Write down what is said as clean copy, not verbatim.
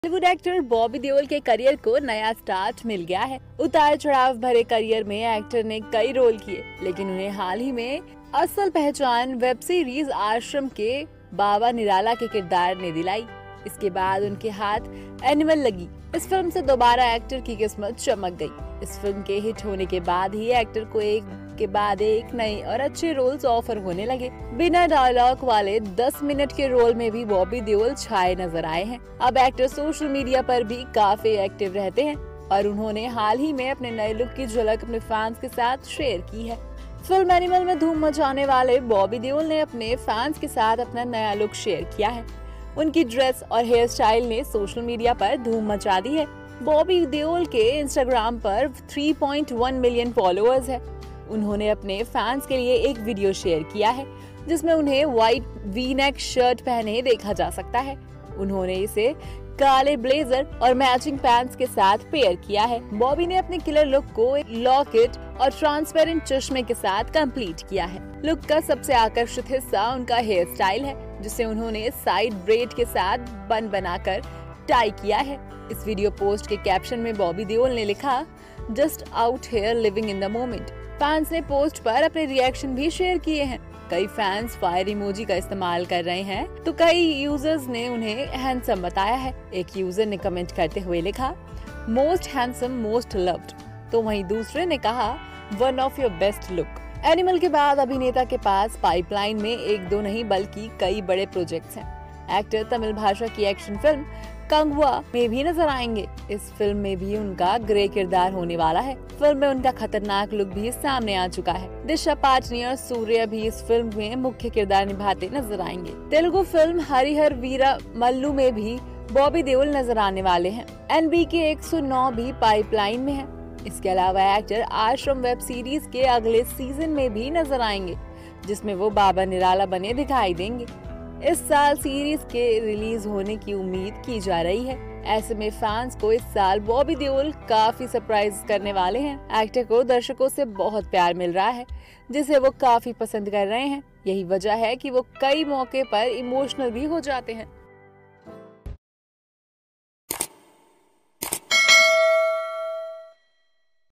Bollywood actor Bobby Deol के career को नया स्टार्ट मिल गया है। उतार चढ़ाव भरे करियर में एक्टर ने कई रोल किए, लेकिन उन्हें हाल ही में असल पहचान वेब सीरीज आश्रम के बाबा निराला के किरदार ने दिलाई। इसके बाद उनके हाथ एनिमल लगी। इस फिल्म से दोबारा एक्टर की किस्मत चमक गई। इस फिल्म के हिट होने के बाद ही एक्टर को एक के बाद एक नए और अच्छे रोल्स ऑफर होने लगे। बिना डायलॉग वाले 10 मिनट के रोल में भी बॉबी देओल छाए नजर आए हैं। अब एक्टर सोशल मीडिया पर भी काफी एक्टिव रहते हैं और उन्होंने हाल ही में अपने नए लुक की झलक अपने फैंस के साथ शेयर की है। फिल्म एनिमल में धूम मचाने वाले बॉबी देओल ने अपने फैंस के साथ अपना नया लुक शेयर किया है। उनकी ड्रेस और हेयर स्टाइल ने सोशल मीडिया पर धूम मचा दी है। बॉबी देओल के इंस्टाग्राम पर 3.1 मिलियन फॉलोअर्स है। उन्होंने अपने फैंस के लिए एक वीडियो शेयर किया है जिसमें उन्हें व्हाइट वी नेक शर्ट पहने देखा जा सकता है। उन्होंने इसे काले ब्लेजर और मैचिंग पैंट्स के साथ पेयर किया है। बॉबी ने अपने किलर लुक को एक लॉकेट और ट्रांसपेरेंट चश्मे के साथ कंप्लीट किया है। लुक का सबसे आकर्षित हिस्सा उनका हेयर स्टाइल है, जिसे उन्होंने साइड ब्रेड के साथ बन बनाकर टाई किया है। इस वीडियो पोस्ट के कैप्शन में बॉबी देओल ने लिखा, just out here living in the moment. Fans ने पोस्ट पर अपने रिएक्शन भी शेयर किए हैं। कई फैंस फायर इमोजी का इस्तेमाल कर रहे हैं, तो कई यूजर्स ने उन्हें हैंडसम बताया है। एक यूजर ने कमेंट करते हुए लिखा, मोस्ट हैंडसम मोस्ट लव्ड, तो वहीं दूसरे ने कहा, one of your best look. Animal के बाद अभिनेता के पास पाइपलाइन में एक दो नहीं बल्कि कई बड़े प्रोजेक्ट्स हैं। एक्टर तमिल भाषा की एक्शन फिल्म कंगुआ में भी नजर आएंगे। इस फिल्म में भी उनका ग्रे किरदार होने वाला है। फिल्म में उनका खतरनाक लुक भी सामने आ चुका है। दिशा पाटनी और सूर्य भी इस फिल्म में मुख्य किरदार निभाते नजर आएंगे। तेलुगु फिल्म हरिहर वीरा मल्लू में भी बॉबी देओल नजर आने वाले हैं। NBK 109 भी पाइपलाइन में है। इसके अलावा एक्टर आश्रम वेब सीरीज के अगले सीजन में भी नजर आएंगे, जिसमें वो बाबा निराला बने दिखाई देंगे। इस साल सीरीज के रिलीज होने की उम्मीद की जा रही है। ऐसे में फैंस को इस साल बॉबी देओल काफी सरप्राइज करने वाले हैं। एक्टर को दर्शकों से बहुत प्यार मिल रहा है, जिसे वो काफी पसंद कर रहे हैं। यही वजह है कि वो कई मौके पर इमोशनल भी हो जाते हैं।